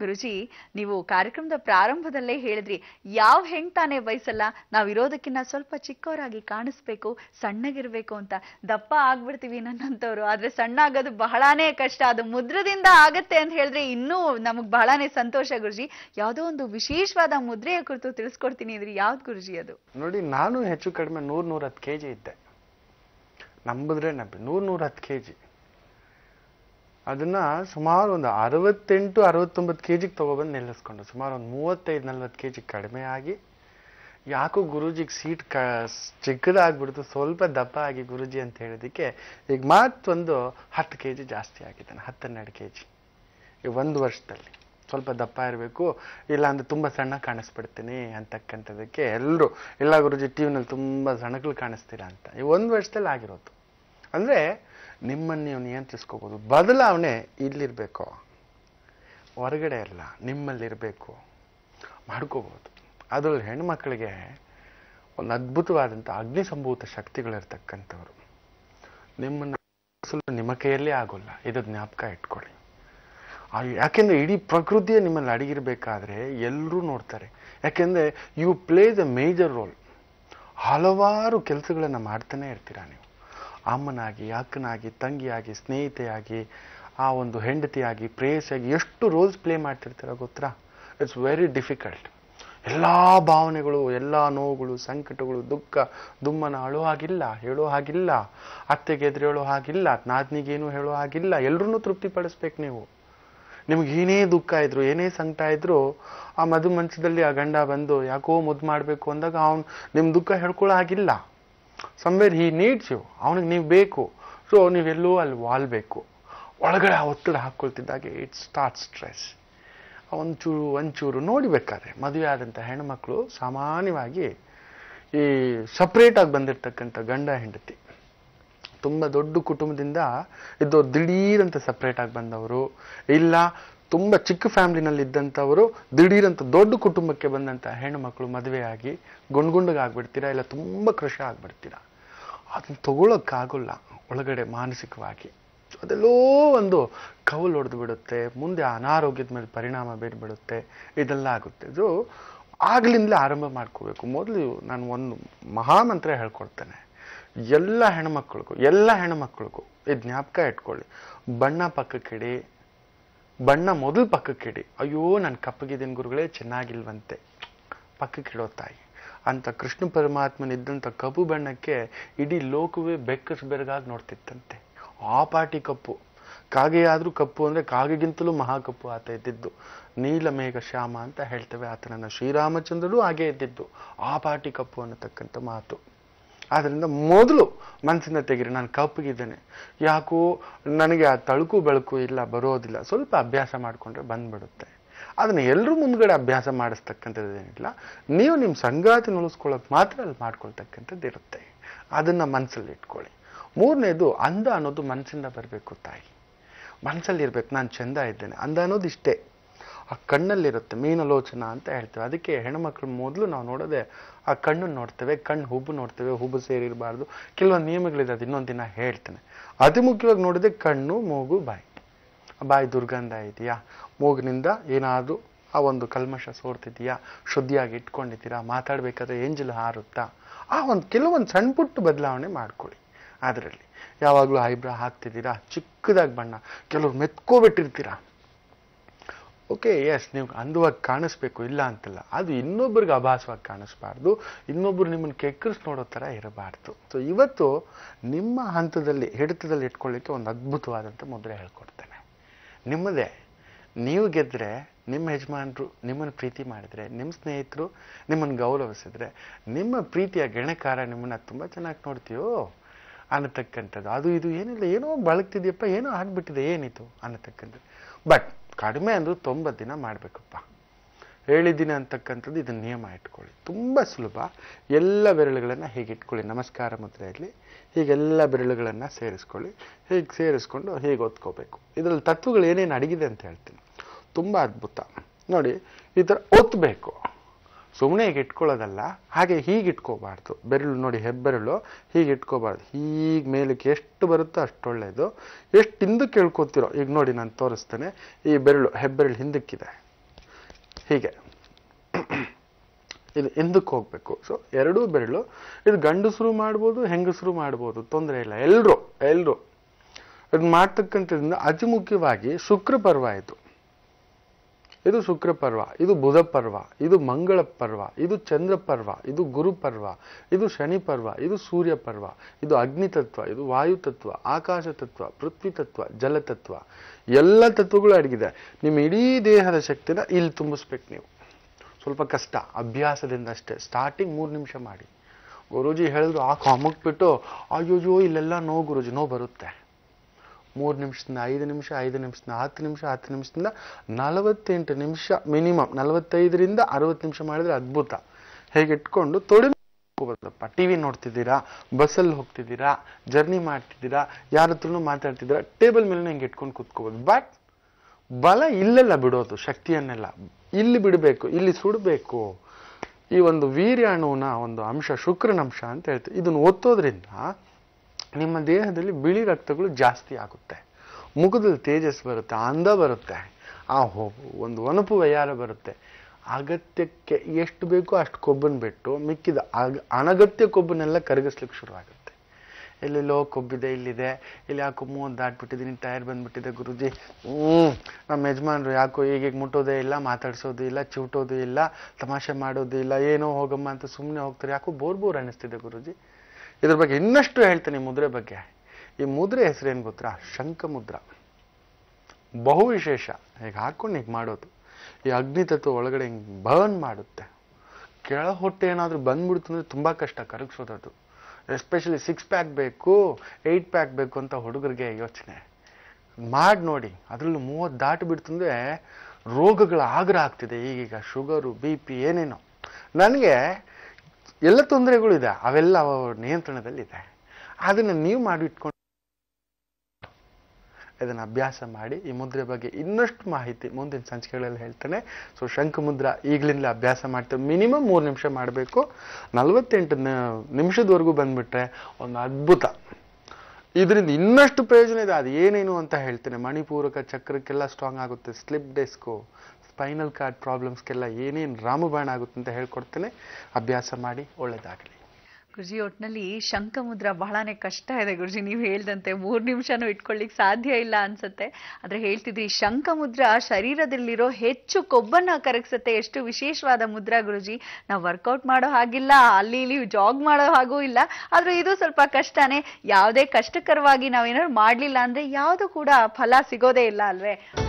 ಗುರುಜಿ, ನೀವು ಕಾರ್ಯಕ್ರಮದ ಪ್ರಾರಂಭದಲ್ಲೇ ಹೇಳಿದ್ರಿ, ಯಾವ ಹೆಣ್ ತಾನೇ ಬಯಸಲ್ಲ, ನಾವ್ ಇರೋದಕ್ಕಿಂತ ಸ್ವಲ್ಪ ಚಿಕ್ಕವರಾಗಿ ಕಾಣಿಸ್ಬೇಕು, ಸಣ್ಣಗಿರ್ಬೇಕು ಅಂತ. ದಪ್ಪ ಆಗ್ಬಿಡ್ತೀವಿ ನನ್ನಂತವ್ರು, ಆದ್ರೆ ಸಣ್ಣ ಆಗೋದು ಬಹಳಾನೇ ಕಷ್ಟ. ಅದು ಮುದ್ರದಿಂದ ಆಗತ್ತೆ ಅಂತ ಹೇಳಿದ್ರೆ ಇನ್ನೂ ನಮಗ್ ಬಹಳಾನೇ ಸಂತೋಷ ಗುರುಜಿ. ಯಾವ್ದೋ ಒಂದು ವಿಶೇಷವಾದ ಮುದ್ರೆಯ ಕುರಿತು ತಿಳಿಸ್ಕೊಡ್ತೀನಿ ಇದ್ರಿ, ಯಾವ್ದು ಗುರುಜಿ ಅದು? ನೋಡಿ, ನಾನು ಹೆಚ್ಚು ಕಡಿಮೆ 100-110 kg ಇದ್ದೆ. ನಂಬಿದ್ರೆ ನಂಬಿ 100-110 kg. ಅದನ್ನ ಸುಮಾರು ಒಂದು 68-69 kg ತಗೊಬಂದು ನಿಲ್ಲಿಸ್ಕೊಂಡು ಸುಮಾರು ಒಂದು 35-40 kg ಕಡಿಮೆ ಆಗಿ, ಯಾಕೋ ಗುರುಜಿಗೆ ಸೀಟ್ ಚಿಕ್ಕದಾಗ್ಬಿಡ್ತು, ಸ್ವಲ್ಪ ದಪ್ಪ ಆಗಿ ಗುರುಜಿ ಅಂತ ಹೇಳಿದಕ್ಕೆ ಈಗ ಮತ್ತೊಂದು 10 kg ಜಾಸ್ತಿ ಆಗಿದ್ದಾನೆ, 10-12 kg ಈ 1 ವರ್ಷದಲ್ಲಿ. ಸ್ವಲ್ಪ ದಪ್ಪ ಇರಬೇಕು, ಇಲ್ಲ ಅಂದ್ರೆ ತುಂಬಾ ಸಣ್ಣ ಕಾಣಿಸ್ಬಿಡ್ತೀನಿ ಅಂತಕ್ಕಂಥದಕ್ಕೆ ಎಲ್ಲರೂ, ಇಲ್ಲ ಗುರುಜಿ ಟಿವಿನಲ್ಲಿ ತುಂಬಾ ಸಣ್ಣಗಳು ಕಾಣಿಸ್ತೀರಾ ಅಂತ. ಈ 1 ವರ್ಷದಲ್ಲಿ ಆಗಿರೋದು. ಅಂದ್ರೆ ನಿಮ್ಮನ್ನು ನೀವು ನಿಯಂತ್ರಿಸ್ಕೋಬಹುದು. ಬದಲಾವಣೆ ಇಲ್ಲಿರ್ಬೇಕು, ಹೊರಗಡೆ ಅಲ್ಲ, ನಿಮ್ಮಲ್ಲಿರ್ಬೇಕು, ಮಾಡ್ಕೋಬಹುದು. ಅದ್ರಲ್ಲಿ ಹೆಣ್ಮಕ್ಳಿಗೆ ಒಂದು ಅದ್ಭುತವಾದಂಥ ಅಗ್ನಿಸಂಭೂತ ಶಕ್ತಿಗಳಿರ್ತಕ್ಕಂಥವ್ರು. ನಿಮ್ಮನ್ನ ನಿಮ್ಮ ಕೈಯಲ್ಲೇ ಆಗೋಲ್ಲ, ಇದು ಜ್ಞಾಪಕ ಇಟ್ಕೊಳ್ಳಿ. ಯಾಕೆಂದ್ರೆ ಇಡೀ ಪ್ರಕೃತಿಯೇ ನಿಮ್ಮಲ್ಲಿ ಅಡಗಿರ್ಬೇಕಾದ್ರೆ ಎಲ್ಲರೂ ನೋಡ್ತಾರೆ. ಯಾಕೆಂದ್ರೆ you play the major role. ಹಲವಾರು ಕೆಲಸಗಳನ್ನ ಮಾಡ್ತಾನೆ ಇರ್ತೀರಾ ನೀವು. ಅಮ್ಮನಾಗಿ, ಅಕ್ಕನಾಗಿ, ತಂಗಿಯಾಗಿ, ಸ್ನೇಹಿತೆಯಾಗಿ, ಆ ಒಂದು ಹೆಂಡತಿಯಾಗಿ, ಪ್ರೇಯಸಿಯಾಗಿ ಎಷ್ಟು ರೋಲ್ಸ್ ಪ್ಲೇ ಮಾಡ್ತಿರ್ತೀರ ಗೊತ್ತಾ? It's very difficult. ಎಲ್ಲಾ ಭಾವನೆಗಳು, ಎಲ್ಲಾ ನೋವುಗಳು, ಸಂಕಟಗಳು, ದುಃಖ ದುಮ್ಮನ ಅಳೋ ಹಾಗಿಲ್ಲ, ಹೇಳೋ ಹಾಗಿಲ್ಲ, ಅತ್ತೆಗೆ ಎದುರು ಹೇಳೋ ಹಾಗಿಲ್ಲ, ನಾದ್ನಿಗೇನು ಹೇಳೋ ಹಾಗಿಲ್ಲ. ಎಲ್ರೂ ತೃಪ್ತಿಪಡಿಸ್ಬೇಕು ನೀವು. ನಿಮ್ಗೆ ಏನೇ ದುಃಖ ಇದ್ರು, ಏನೇ ಸಂಕಟ ಇದ್ರು, ಆ ಮಧು ಮಂಚದಲ್ಲಿ ಆ ಗಂಡ ಬಂದು ಯಾಕೋ ಮುದ್ದು ಮಾಡ್ಬೇಕು ಅಂದಾಗ ನಿಮ್ ದುಃಖ ಹೇಳ್ಕೊಳ್ಳೋ ಹಾಗಿಲ್ಲ. ಸಮ್ವೇರ್ ಹಿ ನೀಡ್ಸ್ ಯು, ಅವನಿಗೆ ನೀವು ಬೇಕು. ಸೊ ನೀವೆಲ್ಲೋ ಅಲ್ಲಿ ವಾಲ್ಬೇಕು. ಒಳಗಡೆ ಆ ಒತ್ತಡ ಹಾಕೊಳ್ತಿದ್ದಾಗೆ ಇಟ್ ಸ್ಟಾರ್ಟ್ ಸ್ಟ್ರೆಸ್. ಒಂಚೂರು ನೋಡಿಬೇಕಾದ್ರೆ ಮದುವೆ ಆದಂಥ ಹೆಣ್ಮಕ್ಳು ಸಾಮಾನ್ಯವಾಗಿ ಈ ಸಪ್ರೇಟ್ ಆಗಿ ಬಂದಿರ್ತಕ್ಕಂಥ ಗಂಡ ಹೆಂಡತಿ, ತುಂಬಾ ದೊಡ್ಡ ಕುಟುಂಬದಿಂದ ಇದ್ದವ್ರು ದಿಢೀರಂತ ಸಪ್ರೇಟ್ ಆಗಿ ಬಂದವರು, ಇಲ್ಲ ತುಂಬಾ ಚಿಕ್ಕ ಫ್ಯಾಮಿಲಿನಲ್ಲಿ ಇದ್ದಂಥವರು ದಿಢೀರಂತ ದೊಡ್ಡ ಕುಟುಂಬಕ್ಕೆ ಬಂದಂಥ ಹೆಣ್ಣುಮಕ್ಳು ಮದುವೆಯಾಗಿ ಗುಂಡ್ಗುಂಡಗಾಗ್ಬಿಡ್ತೀರಾ, ಇಲ್ಲ ತುಂಬಾ ಕೃಷ ಆಗ್ಬಿಡ್ತೀರಾ. ಅದನ್ನ ತಗೊಳಕ್ಕಾಗಲ್ಲ ಒಳಗಡೆ ಮಾನಸಿಕವಾಗಿ. ಅದೆಲ್ಲೋ ಒಂದು ಕವಲು ಹೊಡೆದು ಬಿಡುತ್ತೆ, ಮುಂದೆ ಅನಾರೋಗ್ಯದ ಮೇಲೆ ಪರಿಣಾಮ ಬೀರ್ಬಿಡುತ್ತೆ, ಇದೆಲ್ಲ ಆಗುತ್ತೆ. ಸೊ ಆಗ್ಲಿಂದಲೇ ಆರಂಭ ಮಾಡ್ಕೋಬೇಕು. ಮೊದಲು ನಾನು ಒಂದು ಮಹಾಮಂತ್ರ ಹೇಳ್ಕೊಡ್ತೇನೆ ಎಲ್ಲ ಹೆಣ್ಮಕ್ಳಿಗೂ ಇದು ಜ್ಞಾಪಕ ಇಟ್ಕೊಳ್ಳಿ. ಬಣ್ಣ ಪಕ್ಕಕ್ಕಿಡಿ, ಬಣ್ಣ ಮೊದಲು ಪಕ್ಕಕ್ಕಿಡಿ. ಅಯ್ಯೋ ನಾನು ಕಪ್ಪಗಿದ್ದೀನಿ ಗುರುಗಳೇ, ಚೆನ್ನಾಗಿಲ್ವಂತೆ, ಪಕ್ಕಕ್ಕಿಡೋ ತಾಯಿ ಅಂತ. ಕೃಷ್ಣ ಪರಮಾತ್ಮನಿದ್ದಂಥ ಕಪ್ಪು ಬಣ್ಣಕ್ಕೆ ಇಡೀ ಲೋಕವೇ ಬೆಕ್ಕಸ್ ಬೆರಗಾಗಿ ನೋಡ್ತಿತ್ತಂತೆ. ಆ ಪಾಟಿ ಕಪ್ಪು. ಕಾಗೆಯಾದ್ರೂ ಕಪ್ಪು ಅಂದ್ರೆ ಕಾಗೆಗಿಂತಲೂ ಮಹಾಕಪ್ಪು ಆತ ಇದ್ದಿದ್ದು. ನೀಲಮೇಘ ಶ್ಯಾಮ ಅಂತ ಹೇಳ್ತೇವೆ ಆತನನ್ನ. ಶ್ರೀರಾಮಚಂದ್ರರು ಹಾಗೆ ಇದ್ದಿದ್ದು, ಆ ಪಾಟಿ ಕಪ್ಪು ಅನ್ನತಕ್ಕಂಥ ಮಾತು. ಆದ್ರಿಂದ ಮೊದಲು ಮನಸ್ಸಿಂದ ತೆಗಿರಿ, ನಾನು ಕಪ್ಪಗಿದ್ದೇನೆ, ಯಾಕೋ ನನಗೆ ಆ ತಳುಕು ಬೆಳಕು ಇಲ್ಲ, ಬರೋದಿಲ್ಲ. ಸ್ವಲ್ಪ ಅಭ್ಯಾಸ ಮಾಡ್ಕೊಂಡ್ರೆ ಬಂದ್ಬಿಡುತ್ತೆ. ಅದನ್ನ ಎಲ್ಲರೂ ಮುಂದ್ಗಡೆ ಅಭ್ಯಾಸ ಮಾಡಿಸ್ತಕ್ಕಂಥದ್ದೇನಿಲ್ಲ, ನೀವು ನಿಮ್ಮ ಸಂಗಾತಿ ಉಳಿಸ್ಕೊಳ್ಳೋಕೆ ಮಾತ್ರ ಅಲ್ಲಿ ಮಾಡ್ಕೊಳ್ತಕ್ಕಂಥದ್ದು ಇರುತ್ತೆ. ಅದನ್ನ ಮನಸ್ಸಲ್ಲಿ ಇಟ್ಕೊಳ್ಳಿ. ಮೂರನೇದು, ಅಂದ ಅನ್ನೋದು ಮನಸ್ಸಿಂದ ಬರಬೇಕು ತಾಯಿ. ಮನಸ್ಸಲ್ಲಿ ಇರ್ಬೇಕು, ನಾನು ಚಂದ ಇದ್ದೇನೆ. ಅಂದ ಅನ್ನೋದು ಇಷ್ಟೇ, ಆ ಕಣ್ಣಲ್ಲಿರುತ್ತೆ, ಮೀನಲೋಚನ ಅಂತ ಹೇಳ್ತೇವೆ. ಅದಕ್ಕೆ ಹೆಣ್ಮಕ್ಳು ಮೊದಲು ನಾವು ನೋಡೋದೆ ಆ ಕಣ್ಣನ್ನು ನೋಡ್ತೇವೆ, ಕಣ್ಣು ಹುಬ್ಬು ನೋಡ್ತೇವೆ, ಹುಬ್ಬು ಸೇರಿರಬಾರ್ದು. ಕೆಲವೊಂದು ನಿಯಮಗಳಿದೆ, ಅದು ಇನ್ನೊಂದು ದಿನ ಹೇಳ್ತೇನೆ. ಅತಿ ಮುಖ್ಯವಾಗಿ ನೋಡಿದೆ ಕಣ್ಣು, ಮೂಗು, ಬಾಯಿ. ಬಾಯಿ ದುರ್ಗಂಧ ಇದೆಯಾ, ಮೂಗಿನಿಂದ ಏನಾದರೂ ಆ ಒಂದು ಕಲ್ಮಶ ಸೋರ್ತಿದೆಯಾ, ಶುದ್ಧಿಯಾಗಿ ಇಟ್ಕೊಂಡಿದ್ದೀರಾ, ಮಾತಾಡ್ಬೇಕಾದ್ರೆ ಏಂಜಲ್ ಹಾರುತ್ತಾ, ಆ ಒಂದು ಕೆಲವೊಂದು ಸಣ್ಣ ಪುಟ್ಟ ಬದಲಾವಣೆ ಮಾಡ್ಕೊಳ್ಳಿ. ಅದರಲ್ಲಿ ಯಾವಾಗಲೂ ಐಬ್ರಾ ಹಾಕ್ತಿದ್ದೀರಾ, ಚಿಕ್ಕದಾಗಿ ಬಣ್ಣ, ಕೆಲವ್ರು ಮೆತ್ಕೋಬಿಟ್ಟಿರ್ತೀರಾ. ಓಕೆ, ಎಸ್, ನೀವು ಅಂದವಾಗಿ ಕಾಣಿಸ್ಬೇಕು, ಇಲ್ಲ ಅಂತಲ್ಲ. ಅದು ಇನ್ನೊಬ್ಬರಿಗೆ ಅಭಾಸವಾಗಿ ಕಾಣಿಸ್ಬಾರ್ದು, ಇನ್ನೊಬ್ರು ನಿಮ್ಮನ್ನು ಕೆಕ್ಕರಿಸಿ ನೋಡೋ ಥರ ಇರಬಾರ್ದು. ಸೊ ಇವತ್ತು ನಿಮ್ಮ ಹಂತದಲ್ಲಿ ಹಿಡಿತದಲ್ಲಿ ಇಟ್ಕೊಳ್ಳಿಕ್ಕೆ ಒಂದು ಅದ್ಭುತವಾದಂಥ ಮುದ್ರೆ ಹೇಳ್ಕೊಡ್ತೇನೆ. ನಿಮ್ಮದೇ. ನೀವು ಗೆದ್ರೆ, ನಿಮ್ಮ ಯಜಮಾನರು ನಿಮ್ಮನ್ನು ಪ್ರೀತಿ ಮಾಡಿದ್ರೆ, ನಿಮ್ಮ ಸ್ನೇಹಿತರು ನಿಮ್ಮನ್ನು ಗೌರವಿಸಿದ್ರೆ, ನಿಮ್ಮ ಪ್ರೀತಿಯ ಗೆಣಕಾರ ನಿಮ್ಮನ್ನ ತುಂಬ ಚೆನ್ನಾಗಿ ನೋಡ್ತೀಯೋ ಅನ್ನತಕ್ಕಂಥದ್ದು. ಅದು ಇದು ಏನಿಲ್ಲ, ಏನೋ ಬಳಗ್ತಿದ್ಯಪ್ಪ, ಏನೋ ಆಗ್ಬಿಟ್ಟಿದೆ, ಏನಿತ್ತು ಅನ್ನತಕ್ಕಂಥದ್ದು. ಬಟ್ ಕಡಿಮೆ ಅಂದ್ರೂ 90 ದಿನ ಮಾಡ್ಬೇಕಪ್ಪ. ಹೇಳಿದ್ದೀನಿ ಅಂತಕ್ಕಂಥದ್ದು ಇದನ್ನ ನಿಯಮ ಇಟ್ಕೊಳ್ಳಿ. ತುಂಬ ಸುಲಭ. ಎಲ್ಲ ಬೆರಳುಗಳನ್ನು ಹೀಗೆ ಇಟ್ಕೊಳ್ಳಿ, ನಮಸ್ಕಾರ ಮುದ್ರೆಯಲ್ಲಿ ಹೀಗೆಲ್ಲ ಬೆರಳುಗಳನ್ನು ಸೇರಿಸ್ಕೊಳ್ಳಿ. ಹೀಗೆ ಸೇರಿಸ್ಕೊಂಡು ಹೀಗೆ ಒತ್ಕೋಬೇಕು. ಇದರಲ್ಲಿ ತತ್ವಗಳು ಏನೇನು ಅಡಗಿದೆ ಅಂತ ಹೇಳ್ತೀನಿ, ತುಂಬ ಅದ್ಭುತ. ನೋಡಿ, ಈ ಥರ ಒತ್ತಬೇಕು. ಸುಮ್ಮನೆ ಹೀಗೆ ಇಟ್ಕೊಳ್ಳೋದಲ್ಲ, ಹಾಗೆ ಹೀಗೆ ಇಟ್ಕೋಬಾರ್ದು. ಬೆರಳು ನೋಡಿ, ಹೆಬ್ಬೆರಳು ಹೀಗೆ ಇಟ್ಕೋಬಾರ್ದು. ಹೀಗೆ ಮೇಲಕ್ಕೆ ಎಷ್ಟು ಬರುತ್ತೋ ಅಷ್ಟು ಒಳ್ಳೆಯದು. ಎಷ್ಟು ಹಿಂದಕ್ಕೆ ಇಳ್ಕೊತಿರೋ, ಈಗ ನೋಡಿ ನಾನು ತೋರಿಸ್ತೇನೆ. ಈ ಬೆರಳು, ಹೆಬ್ಬೆರಳು ಹಿಂದಕ್ಕಿದೆ, ಹೀಗೆ ಇದು ಹಿಂದಕ್ಕೆ ಹೋಗ್ಬೇಕು. ಸೊ ಎರಡೂ ಬೆರಳು ಇದು ಗಂಡಸರು ಮಾಡ್ಬೋದು, ಹೆಂಗಸರು ಮಾಡ್ಬೋದು, ತೊಂದರೆ ಇಲ್ಲ. ಎಲ್ರು ಇದು ಮಾಡ್ತಕ್ಕಂಥದ್ರಿಂದ ಅತಿ ಮುಖ್ಯವಾಗಿ ಶುಕ್ರ ಪರ್ವ ಇದು ಶುಕ್ರ ಪರ್ವ, ಇದು ಬುಧ ಪರ್ವ, ಇದು ಮಂಗಳ ಪರ್ವ, ಇದು ಚಂದ್ರ ಪರ್ವ, ಇದು ಗುರು ಪರ್ವ, ಇದು ಶನಿ ಪರ್ವ, ಇದು ಸೂರ್ಯ ಪರ್ವ, ಇದು ಅಗ್ನಿ ತತ್ವ, ಇದು ವಾಯು ತತ್ವ, ಆಕಾಶ ತತ್ವ, ಪೃಥ್ವಿ ತತ್ವ, ಜಲ ತತ್ವ, ಎಲ್ಲ ತತ್ವಗಳು ಅಡಗಿದೆ. ನಿಮ್ಮ ಇಡೀ ದೇಹದ ಶಕ್ತಿನ ಇಲ್ಲಿ ತುಂಬಿಸ್ಬೇಕು ನೀವು. ಸ್ವಲ್ಪ ಕಷ್ಟ, ಅಭ್ಯಾಸದಿಂದ ಅಷ್ಟೇ. ಸ್ಟಾರ್ಟಿಂಗ್ 3 ನಿಮಿಷ ಮಾಡಿ. ಗುರೂಜಿ ಹೇಳಿದ್ರು ಅಮಕ್ಬಿಟ್ಟು ಅಯ್ಯೋಯ್ಯೋ ಇಲ್ಲೆಲ್ಲ ನೋ ಗುರೂಜಿ, ನೋ ಬರುತ್ತೆ. 3 ನಿಮಿಷದಿಂದ 5 ನಿಮಿಷ, 5 ನಿಮಿಷದಿಂದ 10 ನಿಮಿಷ, 10 ನಿಮಿಷದಿಂದ 48 ನಿಮಿಷ ಮಿನಿಮಮ್, 45ರಿಂದ 60 ನಿಮಿಷ ಮಾಡಿದ್ರೆ ಅದ್ಭುತ. ಹೇಗೆ ಇಟ್ಕೊಂಡು ತೊಡೆ ಹೋಗೋದಪ್ಪ. ಟಿವಿ ನೋಡ್ತಿದ್ದೀರಾ, ಬಸ್ಸಲ್ಲಿ ಹೋಗ್ತಿದ್ದೀರಾ, ಜರ್ನಿ ಮಾಡ್ತಿದ್ದೀರಾ, ಯಾರ ಹತ್ರನೂ ಮಾತಾಡ್ತಿದ್ದೀರಾ, ಟೇಬಲ್ ಮೇಲೆ ಹಿಂಗೆ ಇಟ್ಕೊಂಡು ಕೂತ್ಕೋಬೋದು. ಬಟ್ ಬಲ ಇಲ್ಲೆಲ್ಲ ಬಿಡೋದು, ಶಕ್ತಿಯನ್ನೆಲ್ಲ ಇಲ್ಲಿ ಬಿಡಬೇಕು, ಇಲ್ಲಿ ಸುಡಬೇಕು. ಈ ಒಂದು ವೀರ್ಯಾಣುವಿನ ಒಂದು ಅಂಶ, ಶುಕ್ರನ ಅಂಶ ಅಂತ ಹೇಳ್ತೀವಿ. ಇದನ್ನು ಒತ್ತೋದ್ರಿಂದ ನಿಮ್ಮ ದೇಹದಲ್ಲಿ ಬಿಳಿ ರಕ್ತಗಳು ಜಾಸ್ತಿ ಆಗುತ್ತೆ, ಮುಖದಲ್ಲಿ ತೇಜಸ್ ಬರುತ್ತೆ, ಅಂದ ಬರುತ್ತೆ, ಒಂದು ಒನಪು ವಯಾರ ಬರುತ್ತೆ. ಅಗತ್ಯಕ್ಕೆ ಎಷ್ಟು ಬೇಕೋ ಅಷ್ಟು ಕೊಬ್ಬನ್ನು ಬಿಟ್ಟು ಮಿಕ್ಕಿದ ಅನಗತ್ಯ ಕೊಬ್ಬನ್ನೆಲ್ಲ ಕರಗಿಸ್ಲಿಕ್ಕೆ ಶುರುವಾಗುತ್ತೆ. ಎಲ್ಲೆಲ್ಲೋ ಕೊಬ್ಬಿದೆ, ಇಲ್ಲಿದೆ, ಇಲ್ಲಿ ಯಾಕೋ 30 ದಾಟ್ಬಿಟ್ಟಿದ್ದೀನಿ, ಟೈರ್ ಬಂದ್ಬಿಟ್ಟಿದೆ ಗುರುಜಿ, ನಮ್ಮ ಯಜಮಾನ್ರು ಯಾಕೋ ಈಗ ಮುಟ್ಟೋದೇ ಇಲ್ಲ, ಮಾತಾಡ್ಸೋದು ಇಲ್ಲ, ಚಿವುಟೋದು ಇಲ್ಲ, ತಮಾಷೆ ಮಾಡೋದು ಇಲ್ಲ, ಏನೋ ಹೋಗಮ್ಮ ಅಂತ ಸುಮ್ಮನೆ ಹೋಗ್ತಾರೆ, ಯಾಕೋ ಬೋರ್ ಅನ್ನಿಸ್ತಿದೆ ಗುರುಜಿ. ಇದ್ರ ಬಗ್ಗೆ ಇನ್ನಷ್ಟು ಹೇಳ್ತೇನೆ. ಮುದ್ರೆ ಬಗ್ಗೆ, ಈ ಮುದ್ರೆ ಹೆಸರೇನು ಗೊತ್ತಾ? ಶಂಖ ಮುದ್ರ. ಬಹು ವಿಶೇಷ. ಈಗ ಹಾಕೊಂಡು ಹೀಗೆ ಮಾಡೋದು, ಈ ಅಗ್ನಿ ತತ್ವ ಒಳಗಡೆ ಹಿಂಗೆ ಬರ್ನ್ ಮಾಡುತ್ತೆ. ಕೆಳ ಹೊಟ್ಟೆ ಏನಾದ್ರೂ ಬಂದ್ಬಿಡ್ತು ಅಂದ್ರೆ ತುಂಬಾ ಕಷ್ಟ ಕರಗಿಸೋದದು. ಎಸ್ಪೆಷಲಿ 6 ಪ್ಯಾಕ್ ಬೇಕು, 8 ಪ್ಯಾಕ್ ಬೇಕು ಅಂತ ಹುಡುಗರಿಗೆ ಯೋಚನೆ ಮಾಡಿ ನೋಡಿ. ಅದ್ರಲ್ಲೂ 30 ದಾಟಿ ಬಿಡ್ತಂದ್ರೆ ರೋಗಗಳ ಆಗ್ರಹ ಆಗ್ತಿದೆ ಈಗೀಗ, ಶುಗರು, BP, ಏನೇನೋ. ನನಗೆ ಎಲ್ಲ ತೊಂದರೆಗಳಿದೆ, ಅವೆಲ್ಲ ನಿಯಂತ್ರಣದಲ್ಲಿದೆ. ಅದನ್ನ ನೀವು ಮಾಡಿ ಇಟ್ಕೊಂಡು ಇದನ್ನ ಅಭ್ಯಾಸ ಮಾಡಿ. ಈ ಮುದ್ರೆ ಬಗ್ಗೆ ಇನ್ನಷ್ಟು ಮಾಹಿತಿ ಮುಂದಿನ ಸಂಚಿಕೆಗಳಲ್ಲಿ ಹೇಳ್ತೇನೆ. ಸೊ ಶಂಖ ಮುದ್ರ ಈಗಲಿಂದಲೇ ಅಭ್ಯಾಸ ಮಾಡ್ತೇವೆ. ಮಿನಿಮಮ್ 3 ನಿಮಿಷ ಮಾಡಬೇಕು. 48 ನಿಮಿಷದವರೆಗೂ ಬಂದ್ಬಿಟ್ರೆ ಒಂದು ಅದ್ಭುತ. ಇದರಿಂದ ಇನ್ನಷ್ಟು ಪ್ರಯೋಜನ ಇದೆ. ಅದು ಏನೇನು ಅಂತ ಹೇಳ್ತೇನೆ. ಮಣಿಪೂರಕ ಚಕ್ರಕ್ಕೆಲ್ಲ ಸ್ಟ್ರಾಂಗ್ ಆಗುತ್ತೆ, ಸ್ಲಿಪ್ ಡಿಸ್ಕು, ಸ್ಪೈನಲ್ ಕಾರ್ಡ್ ಪ್ರಾಬ್ಲಮ್ಸ್ಗೆಲ್ಲ ಏನೇನು ರಾಮಬಾಣ ಆಗುತ್ತೆ ಅಂತ ಹೇಳ್ಕೊಡ್ತೇನೆ. ಅಭ್ಯಾಸ ಮಾಡಿ, ಒಳ್ಳೇದಾಗಲಿ. ಗುರುಜಿ, ಒಟ್ಟಿನಲ್ಲಿ ಶಂಖ ಮುದ್ರ ಬಹಳನೇ ಕಷ್ಟ ಇದೆ ಗುರುಜಿ. ನೀವು ಹೇಳ್ದಂತೆ 3 ನಿಮಿಷನೂ ಇಟ್ಕೊಳ್ಳಿಕ್ ಸಾಧ್ಯ ಇಲ್ಲ ಅನ್ಸುತ್ತೆ. ಆದ್ರೆ ಹೇಳ್ತಿದ್ರಿ ಶಂಖ ಮುದ್ರ ಶರೀರದಲ್ಲಿರೋ ಹೆಚ್ಚು ಕೊಬ್ಬನ್ನ ಕರಗಿಸುತ್ತೆ. ಎಷ್ಟು ವಿಶೇಷವಾದ ಮುದ್ರ ಗುರುಜಿ. ನಾವು ವರ್ಕೌಟ್ ಮಾಡೋ ಹಾಗಿಲ್ಲ, ಅಲ್ಲಿ ಇಲ್ಲಿ ಜಾಗ್ ಮಾಡೋ ಹಾಗೂ ಇಲ್ಲ. ಆದ್ರೆ ಇದು ಸ್ವಲ್ಪ ಕಷ್ಟನೇ. ಯಾವುದೇ ಕಷ್ಟಕರವಾಗಿ ನಾವೇನಾದ್ರು ಮಾಡ್ಲಿಲ್ಲ ಅಂದ್ರೆ ಯಾವುದು ಕೂಡ ಫಲ ಸಿಗೋದೇ ಇಲ್ಲ ಅಲ್ವೇ.